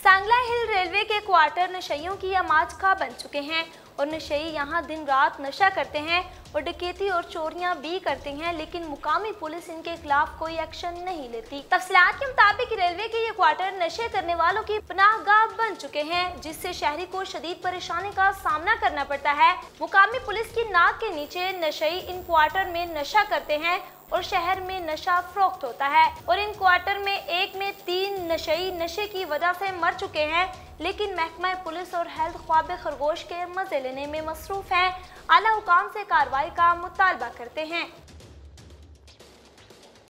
Sangla hill railway के quarter नशइयों की आमाज का बन चुके हैं और नशई यहाँ दिन रात नशा करते हैं और डकैती और चोरियां भी करते हैं, लेकिन मुकामी पुलिस इनके खिलाफ कोई एक्शन नहीं लेती। तफसीलात के मुताबिक रेलवे के ये क्वार्टर नशे करने वालों की पनाहगाह बन चुके हैं, जिससे शहरी को शदीद परेशानी का सामना करना पड़ता है। मुकामी पुलिस की नाक के नीचे नशई इन क्वार्टर में नशा करते हैं और शहर में नशा फरोख्त होता है और इन क्वार्टर में एक में 3 नशई नशे की वजह से मर चुके हैं, लेकिन महकमा पुलिस और हेल्थ ख्वाब खरगोश के मजे लेने में मसरूफ हैं। आला हुकाम से कार्रवाई का मुतालबा करते हैं।